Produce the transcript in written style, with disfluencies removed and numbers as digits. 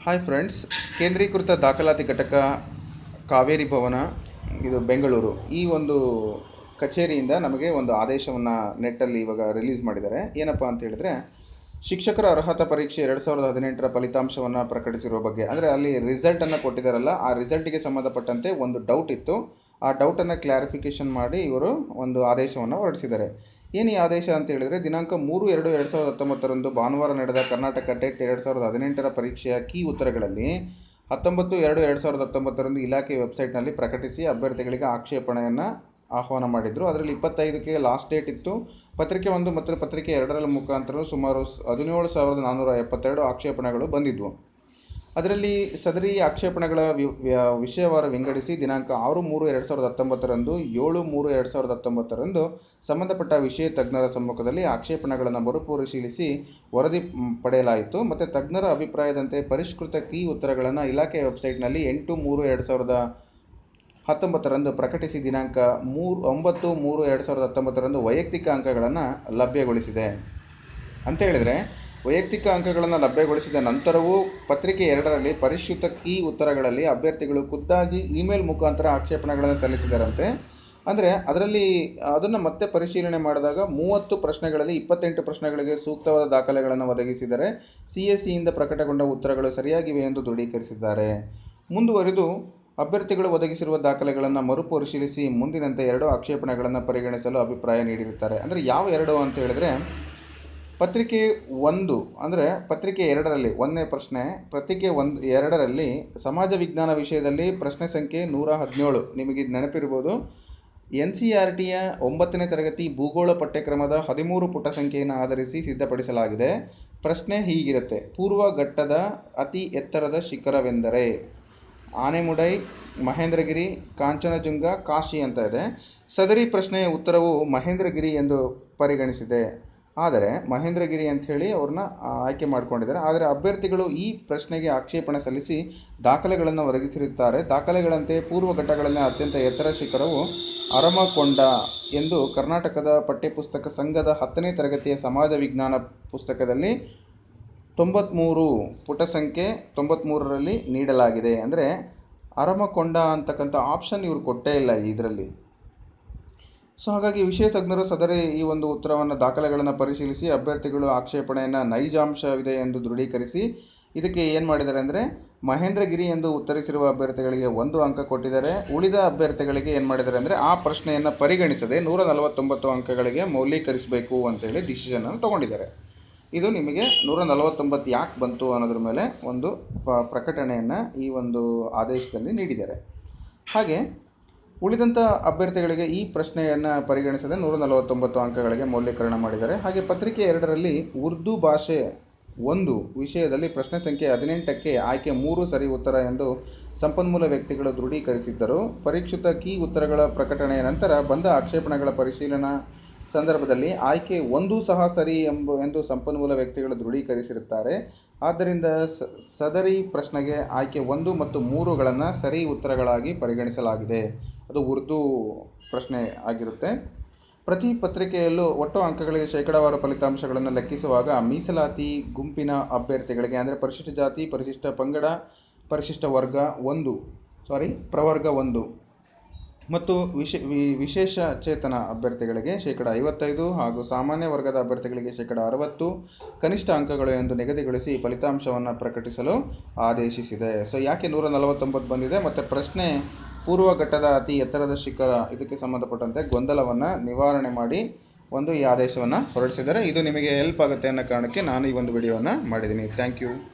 Hi friends, ಕೇಂದ್ರೀಕೃತ ದಾಖಲಾತಿ ಘಟಕ ಕಾವೇರಿ ಭವನ ಇದು ಬೆಂಗಳೂರು ಈ ಒಂದು ಕಚೇರಿಯಿಂದ ನಮಗೆ ಒಂದು ಆದೇಶವನ್ನು ನೆಟ್ಟಲ್ಲಿ ಇವಾಗ ರಿಲೀಸ್ ಮಾಡಿದ್ದಾರೆ. ಏನಪ್ಪ ಅಂತ ಹೇಳಿದ್ರೆ, ಶಿಕ್ಷಕರ ಅರ್ಹತಾ ಪರೀಕ್ಷೆ 2018ರ ಫಲಿತಾಂಶವನ್ನು ಪ್ರಕಟಿಸಿರುವ ಬಗ್ಗೆ, ಅಂದರೆ ಅಲ್ಲಿ ರಿಸಲ್ಟನ್ನು ಕೊಟ್ಟಿದ್ದಾರಲ್ಲ, ಆ ರಿಸಲ್ಟಿಗೆ ಸಂಬಂಧಪಟ್ಟಂತೆ ಒಂದು ಡೌಟ್ ಇತ್ತು. ಆ ಡೌಟನ್ನು ಕ್ಲಾರಿಫಿಕೇಷನ್ ಮಾಡಿ ಇವರು ಒಂದು ಆದೇಶವನ್ನು ಹೊರಡಿಸಿದ್ದಾರೆ. ಏನು ಈ ಆದೇಶ ಅಂತ ಹೇಳಿದರೆ, ದಿನಾಂಕ 3/2/2019ರಂದು ಭಾನುವಾರ ನಡೆದ ಕರ್ನಾಟಕ ಟೆಟ್ 2018ರ ಪರೀಕ್ಷೆಯ ಕೀ ಉತ್ತರಗಳಲ್ಲಿ 19/2/2019ರಂದು ಇಲಾಖೆ ವೆಬ್ಸೈಟ್ನಲ್ಲಿ ಪ್ರಕಟಿಸಿ ಅಭ್ಯರ್ಥಿಗಳಿಗೆ ಆಕ್ಷೇಪಣೆಯನ್ನು ಆಹ್ವಾನ ಮಾಡಿದರು. ಅದರಲ್ಲಿ 25ಕ್ಕೆ ಲಾಸ್ಟ್ ಡೇಟ್ ಇತ್ತು. ಪತ್ರಿಕೆ 1 ಮತ್ತು ಪತ್ರಿಕೆ 2ರ ಮುಖಾಂತರ ಸುಮಾರು 17,472 ಆಕ್ಷೇಪಣೆಗಳು ಬಂದಿದ್ವು. ಅದರಲ್ಲಿ ಸದರಿ ಆಕ್ಷೇಪಣೆಗಳ ವಿಷಯವಾರು ವಿಂಗಡಿಸಿ ದಿನಾಂಕ 6/3/2019ರಂದು 7/3/2019ರಂದು ಸಂಬಂಧಪಟ್ಟ ವಿಷಯ ತಜ್ಞರ ಸಮ್ಮುಖದಲ್ಲಿ ಆಕ್ಷೇಪಣೆಗಳನ್ನು ಮರುಪರಿಶೀಲಿಸಿ ವರದಿ ಪಡೆಯಲಾಯಿತು. ಮತ್ತು ತಜ್ಞರ ಅಭಿಪ್ರಾಯದಂತೆ ಪರಿಷ್ಕೃತ ಕೀ ಉತ್ತರಗಳನ್ನು ಇಲಾಖೆ ವೆಬ್ಸೈಟ್ನಲ್ಲಿ 8/3/2019ರಂದು ಪ್ರಕಟಿಸಿ ದಿನಾಂಕ 9/3/2019ರಂದು ವೈಯಕ್ತಿಕ ಅಂಕಗಳನ್ನು ಲಭ್ಯಗೊಳಿಸಿದೆ. ಅಂತ ಹೇಳಿದರೆ, ವೈಯಕ್ತಿಕ ಅಂಕಗಳನ್ನು ಲಭ್ಯಗೊಳಿಸಿದ ನಂತರವೂ ಪತ್ರಿಕೆ 2ರಲ್ಲಿ ಪರಿಷ್ಕೃತ ಕೀ ಉತ್ತರಗಳಲ್ಲಿ ಅಭ್ಯರ್ಥಿಗಳು ಖುದ್ದಾಗಿ ಇಮೇಲ್ ಮುಖಾಂತರ ಆಕ್ಷೇಪಣೆಗಳನ್ನು ಸಲ್ಲಿಸಿದರಂತೆ. ಅಂದರೆ ಅದರಲ್ಲಿ ಅದನ್ನು ಮತ್ತೆ ಪರಿಶೀಲನೆ ಮಾಡಿದಾಗ 30 ಪ್ರಶ್ನೆಗಳಲ್ಲಿ 28 ಪ್ರಶ್ನೆಗಳಿಗೆ ಸೂಕ್ತವಾದ ದಾಖಲೆಗಳನ್ನು ಒದಗಿಸಿದರೆ CACಯಿಂದ ಪ್ರಕಟಗೊಂಡ ಉತ್ತರಗಳು ಸರಿಯಾಗಿವೆ ಎಂದು ದೃಢೀಕರಿಸಿದ್ದಾರೆ. ಮುಂದುವರಿದು ಅಭ್ಯರ್ಥಿಗಳು ಒದಗಿಸಿರುವ ದಾಖಲೆಗಳನ್ನು ಮರುಪರಿಶೀಲಿಸಿ ಮುಂದಿನಂತೆ 2 ಆಕ್ಷೇಪಣೆಗಳನ್ನು ಪರಿಗಣಿಸಲು ಅಭಿಪ್ರಾಯ ನೀಡಿರುತ್ತಾರೆ. ಅಂದರೆ ಯಾವ 2 ಅಂತ ಹೇಳಿದರೆ, ಪತ್ರಿಕೆ 1 ಅಂದರೆ ಪತ್ರಿಕೆ 2ರಲ್ಲಿ 1ನೇ ಪ್ರಶ್ನೆ, ಪತ್ರಿಕೆ 2ರಲ್ಲಿ ಸಮಾಜ ವಿಜ್ಞಾನ ವಿಷಯದಲ್ಲಿ ಪ್ರಶ್ನೆ ಸಂಖ್ಯೆ 117. ನಿಮಗೆ ನೆನಪಿರ್ಬೋದು, NCERTಯ 9ನೇ ತರಗತಿ ಭೂಗೋಳ ಪಠ್ಯಕ್ರಮದ 13 ಪುಟ ಸಂಖ್ಯೆಯನ್ನು ಆಧರಿಸಿ ಸಿದ್ಧಪಡಿಸಲಾಗಿದೆ. ಪ್ರಶ್ನೆ ಹೀಗಿರುತ್ತೆ: ಪೂರ್ವ ಘಟ್ಟದ ಅತಿ ಎತ್ತರದ ಶಿಖರವೆಂದರೆ? ಆನೆಮುಡೈ, ಮಹೇಂದ್ರಗಿರಿ, ಕಾಂಚನಜುಂಗ, ಕಾಶಿ ಅಂತ ಇದೆ. ಸದರಿ ಪ್ರಶ್ನೆಯ ಉತ್ತರವು ಮಹೇಂದ್ರಗಿರಿ ಎಂದು ಪರಿಗಣಿಸಿದೆ. ಆದರೆ ಮಹೇಂದ್ರಗಿರಿ ಅಂಥೇಳಿ ಅವ್ರನ್ನ ಆಯ್ಕೆ ಮಾಡಿಕೊಂಡಿದ್ದಾರೆ. ಆದರೆ ಅಭ್ಯರ್ಥಿಗಳು ಈ ಪ್ರಶ್ನೆಗೆ ಆಕ್ಷೇಪಣೆ ಸಲ್ಲಿಸಿ ದಾಖಲೆಗಳನ್ನು ಒದಗಿಸಿರುತ್ತಾರೆ. ದಾಖಲೆಗಳಂತೆ ಪೂರ್ವ ಘಟ್ಟಗಳಲ್ಲಿ ಅತ್ಯಂತ ಎತ್ತರ ಶಿಖರವು ಅರಮಕೊಂಡ ಎಂದು ಕರ್ನಾಟಕದ ಪಠ್ಯಪುಸ್ತಕ ಸಂಘದ 10ನೇ ತರಗತಿಯ ಸಮಾಜ ವಿಜ್ಞಾನ ಪುಸ್ತಕದಲ್ಲಿ 93 ಪುಟ ಸಂಖ್ಯೆ 93ರಲ್ಲಿ ನೀಡಲಾಗಿದೆ. ಅಂದರೆ ಅರಮಕೊಂಡ ಅಂತಕ್ಕಂಥ ಆಪ್ಷನ್ ಇವರು ಕೊಟ್ಟೇ ಇಲ್ಲ ಇದರಲ್ಲಿ. ಸೊ ಹಾಗಾಗಿ ವಿಷಯ ತಜ್ಞರು ಸದರಿ ಈ ಒಂದು ಉತ್ತರವನ್ನು ದಾಖಲೆಗಳನ್ನು ಪರಿಶೀಲಿಸಿ ಅಭ್ಯರ್ಥಿಗಳು ಆಕ್ಷೇಪಣೆಯನ್ನು ನೈಜಾಂಶವಿದೆ ಎಂದು ದೃಢೀಕರಿಸಿ ಇದಕ್ಕೆ ಏನು ಮಾಡಿದ್ದಾರೆ ಅಂದರೆ, ಮಹೇಂದ್ರಗಿರಿ ಎಂದು ಉತ್ತರಿಸಿರುವ ಅಭ್ಯರ್ಥಿಗಳಿಗೆ 1 ಅಂಕ ಕೊಟ್ಟಿದ್ದಾರೆ. ಉಳಿದ ಅಭ್ಯರ್ಥಿಗಳಿಗೆ ಏನು ಮಾಡಿದ್ದಾರೆ ಅಂದರೆ, ಆ ಪ್ರಶ್ನೆಯನ್ನು ಪರಿಗಣಿಸದೆ 149 ಅಂಕಗಳಿಗೆ ಮೌಲ್ಯೀಕರಿಸಬೇಕು ಅಂತೇಳಿ ಡಿಸಿಷನನ್ನು ತೊಗೊಂಡಿದ್ದಾರೆ. ಇದು ನಿಮಗೆ 149 ಯಾಕೆ ಬಂತು ಅನ್ನೋದ್ರ ಮೇಲೆ ಒಂದು ಪ್ರಕಟಣೆಯನ್ನು ಈ ಒಂದು ಆದೇಶದಲ್ಲಿ ನೀಡಿದ್ದಾರೆ. ಹಾಗೆ ಉಳಿದಂಥ ಅಭ್ಯರ್ಥಿಗಳಿಗೆ ಈ ಪ್ರಶ್ನೆಯನ್ನು ಪರಿಗಣಿಸದೆ 149 ಅಂಕಗಳಿಗೆ ಮೌಲ್ಯೀಕರಣ ಮಾಡಿದ್ದಾರೆ. ಹಾಗೆ ಪತ್ರಿಕೆ 2ರಲ್ಲಿ ಉರ್ದು ಭಾಷೆ 1 ವಿಷಯದಲ್ಲಿ ಪ್ರಶ್ನೆ ಸಂಖ್ಯೆ 18ಕ್ಕೆ ಆಯ್ಕೆ 3 ಸರಿ ಉತ್ತರ ಎಂದು ಸಂಪನ್ಮೂಲ ವ್ಯಕ್ತಿಗಳು ದೃಢೀಕರಿಸಿದ್ದರು. ಪರಿಷ್ಕೃತ ಕೀ ಉತ್ತರಗಳ ಪ್ರಕಟಣೆಯ ನಂತರ ಬಂದ ಆಕ್ಷೇಪಣೆಗಳ ಪರಿಶೀಲನಾ ಸಂದರ್ಭದಲ್ಲಿ ಆಯ್ಕೆ 1 ಸಹ ಸರಿ ಎಂದು ಸಂಪನ್ಮೂಲ ವ್ಯಕ್ತಿಗಳು ದೃಢೀಕರಿಸಿರುತ್ತಾರೆ. ಆದ್ದರಿಂದ ಸದರಿ ಪ್ರಶ್ನೆಗೆ ಆಯ್ಕೆ 1 ಮತ್ತು 3ಗಳನ್ನು ಸರಿ ಉತ್ತರಗಳಾಗಿ ಪರಿಗಣಿಸಲಾಗಿದೆ. ಅದು ಉರ್ದು ಪ್ರಶ್ನೆ ಆಗಿರುತ್ತೆ. ಪ್ರತಿ ಪತ್ರಿಕೆಯಲ್ಲೂ ಒಟ್ಟು ಅಂಕಗಳಿಗೆ ಶೇಕಡಾವಾರು ಫಲಿತಾಂಶಗಳನ್ನು ಲೆಕ್ಕಿಸುವಾಗ ಮೀಸಲಾತಿ ಗುಂಪಿನ ಅಭ್ಯರ್ಥಿಗಳಿಗೆ, ಅಂದರೆ ಪರಿಶಿಷ್ಟ ಜಾತಿ, ಪರಿಶಿಷ್ಟ ಪಂಗಡ, ಪರಿಶಿಷ್ಟ ವರ್ಗ ಪ್ರವರ್ಗ 1 ಮತ್ತು ವಿಶೇಷ ಚೇತನ ಅಭ್ಯರ್ಥಿಗಳಿಗೆ 55% ಹಾಗೂ ಸಾಮಾನ್ಯ ವರ್ಗದ ಅಭ್ಯರ್ಥಿಗಳಿಗೆ 60% ಕನಿಷ್ಠ ಅಂಕಗಳು ಎಂದು ನಿಗದಿಗೊಳಿಸಿ ಫಲಿತಾಂಶವನ್ನು ಪ್ರಕಟಿಸಲು ಆದೇಶಿಸಿದೆ. ಸೊ ಯಾಕೆ 149 ಬಂದಿದೆ ಮತ್ತು ಪ್ರಶ್ನೆ ಪೂರ್ವ ಘಟ್ಟದ ಅತಿ ಎತ್ತರದ ಶಿಖರ, ಇದಕ್ಕೆ ಸಂಬಂಧಪಟ್ಟಂತೆ ಗೊಂದಲವನ್ನು ನಿವಾರಣೆ ಮಾಡಿ ಈ ಆದೇಶವನ್ನು ಹೊರಡಿಸಿದ್ದಾರೆ. ಇದು ನಿಮಗೆ ಹೆಲ್ಪ್ ಆಗುತ್ತೆ ಅನ್ನೋ ಕಾರಣಕ್ಕೆ ನಾನು ಈ ಒಂದು ವಿಡಿಯೋವನ್ನು ಮಾಡಿದ್ದೀನಿ. Thank you.